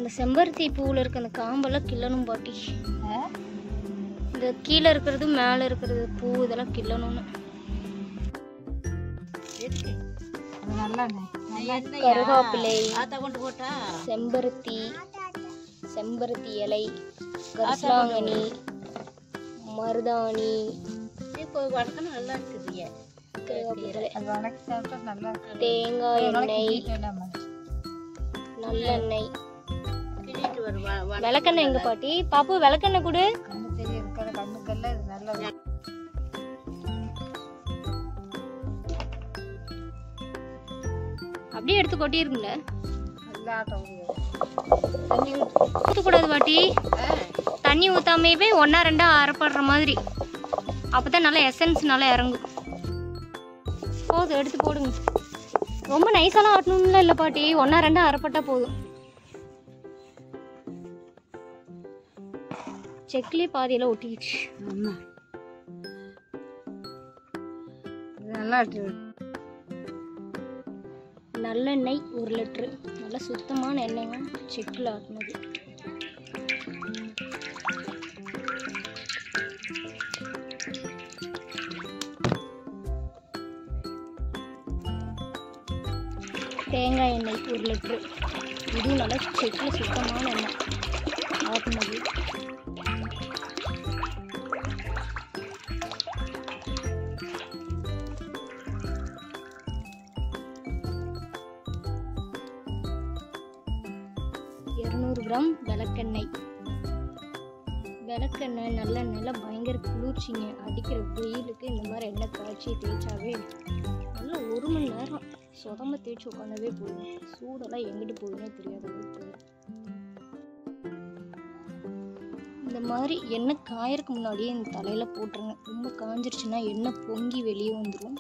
இந்த செம்பருத்தி பூவில் இருக்க அந்த காம்பெல்லாம் கிள்ளணும் பாட்டி. இந்த கீழே இருக்கிறது மேலே இருக்கிறது பூ இதெல்லாம் கிள்ளணும்னு. கருவேப்பிலை, செம்பருத்தி இலை, கரிசலாங்கண்ணி, மருதாணி, தேங்காய் எண்ணெய், நல்லெண்ணெய், விளக்கெண்ணெய். எங்க பாட்டி பாப்பு விளக்கெண்ணெய் கொடு. அப்படியே எடுத்து கொட்டிருக்குல்ல. ஊற்றக்கூடாது பாட்டி, தண்ணி ஊற்றாமையவே ஒன்றா ரெண்டா அரைப்படுற மாதிரி. அப்போதான் நல்லா எசன்ஸ் நல்லா இறங்கும். போதும், எடுத்து போடுங்க. ரொம்ப நைஸாலாம் ஆட்டணும்ல இல்லை பாட்டி, ஒன்றா ரெண்டா அரைப்பட்டா போதும். செக்லேயே பாதியெல்லாம் ஒட்டிக்கிச்சு. நல்லெண்ணெய் 1 லிட்டரு, நல்லா சுத்தமான எண்ணெய்ங்க, செக்கில் ஆட்டினது. தேங்காய் எண்ணெய் 1 லிட்டரு, இதுவும் நல்லா செக்கில் சுத்தமான எண்ணெய் ஆட்டினது. கிராம் விளக்கெண்ணெய். விளக்கெண்ணெய் நல்லெண்ணெயில் பயங்கர குளிர்ச்சிங்க. அடிக்கிற வெயிலுக்கு இந்த மாதிரி எண்ணெய் காய்ச்சி தேய்ச்சாவே நல்லா 1 மணி நேரம் சொதம்ப தேய்ச்சி உட்காந்தவே போதும். சூடெல்லாம் எங்கிட்டு போகுதுன்னே தெரியாத அளவுக்கு. இந்த மாதிரி எண்ணெய் காயறதுக்கு முன்னாடியே இந்த தலையில் போட்டுருங்க. ரொம்ப காஞ்சிருச்சுன்னா எண்ணெய் பொங்கி வெளியே வந்துடும்.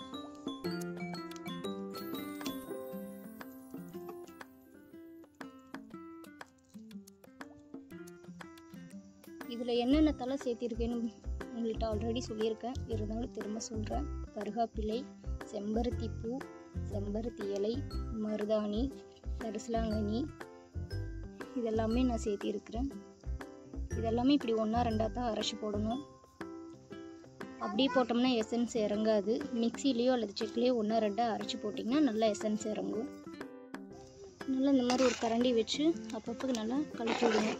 இதில் என்னென்ன தலை சேர்த்திருக்கேன்னு உங்கள்கிட்ட ஆல்ரெடி சொல்லியிருக்கேன், இருந்தாலும் திரும்ப சொல்கிறேன். கருவேப்பிலை, செம்பருத்தி பூ, செம்பருத்தி இலை, மருதாணி, கரிசலாங்கண்ணி, இதெல்லாமே நான் சேர்த்திருக்கிறேன். இதெல்லாமே இப்படி 1 2 தான் அரைச்சி போடணும். அப்படியே போட்டோம்னா எசன்ஸ் இறங்காது. மிக்சிலேயோ அல்லது செக்லேயோ 1 2 அரைச்சி போட்டிங்கன்னா நல்லா எசன்ஸ் இறங்கும். நல்லா இந்த மாதிரி ஒரு கரண்டி வச்சு அப்பப்போ நல்லா கலக்கி விடுங்க.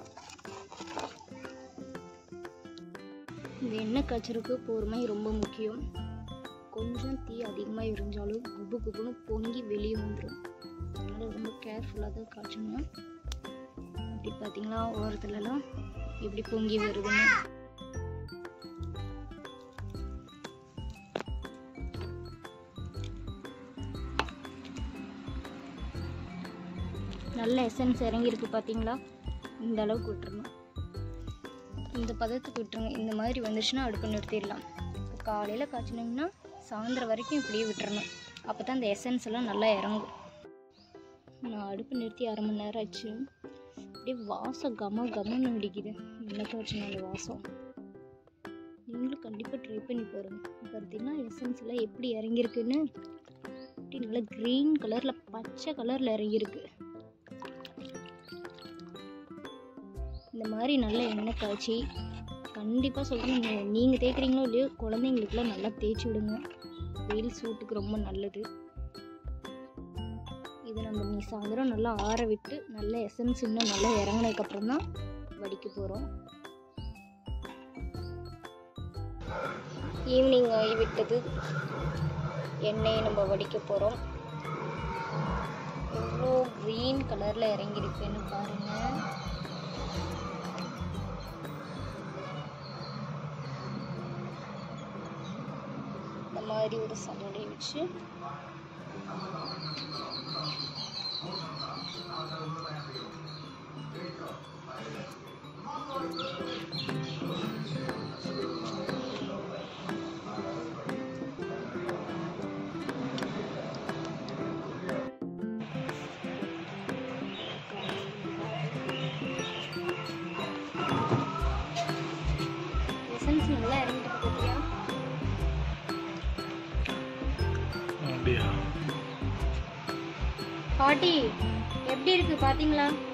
இந்த எண்ணெய் காய்ச்சலுக்கு பொறுமை ரொம்ப முக்கியம். கொஞ்சம் தீ அதிகமாக எரிஞ்சாலும் குபு குபுன்னு பொங்கி வெளியே வந்துடும். அதனால் ரொம்ப கேர்ஃபுல்லாக தான் காய்ச்சணும். அப்படி பார்த்தீங்களா ஓரத்துலலாம் எப்படி பொங்கி வருதுன்னு. நல்ல எசன்ஸ் இறங்கியிருக்கு பார்த்தீங்களா. இந்த அளவுக்கு விட்டுருணும், இந்த பதத்துக்கு விட்டுருங்க. இந்த மாதிரி வந்துச்சுன்னா அடுப்பு நிறுத்திடலாம். இப்போ காலையில் காய்ச்சினீங்கன்னா சாயந்தரம் வரைக்கும் இப்படியே விட்டுறணும். அப்போ தான் அந்த எசன்ஸ் எல்லாம் நல்லா இறங்கும். நான் அடுப்பு நிறுத்தி 1/2 மணி நேரம் ஆச்சு. அப்படியே வாசம் கமன்னு அடிக்குது. எண்ணெய் காய்ச்சின அந்த வாசம். நீங்களும் கண்டிப்பாக ட்ரை பண்ணி பாருங்கள். பார்த்தீங்கன்னா எசன்ஸ் எல்லாம் எப்படி இறங்கியிருக்குன்னு. அப்படி நல்லா க்ரீன் கலரில் பச்சை கலரில் இறங்கியிருக்கு. இந்த மாதிரி நல்ல எண்ணெய் காய்ச்சி கண்டிப்பாக சொல்கிறேன், நீங்கள் தேய்க்கிறீங்களோ இல்லையோ குழந்தைங்களுக்குலாம் நல்லா தேய்ச்சி விடுங்க. வெயில் சூட்டுக்கு ரொம்ப நல்லது. இதை நம்ம சாயந்தரம் நல்லா ஆற விட்டு நல்ல எசன்ஸ் இன்னும் நல்லா இறங்கினதுக்கப்புறம் தான் வடிக்க போகிறோம். ஈவினிங் ஆகி விட்டது, எண்ணெயை நம்ம வடிக்க போகிறோம். எவ்வளோ க்ரீன் கலரில் இறங்கியிருக்குன்னு பாருங்கள். இந்த மாதிரி ஒரு சல்லடை வச்சு எசன்ஸ் நல்லா இறங்கிட்டு போட்டியா? பாட்டி எப்படி இருக்கு பாத்தீங்களா?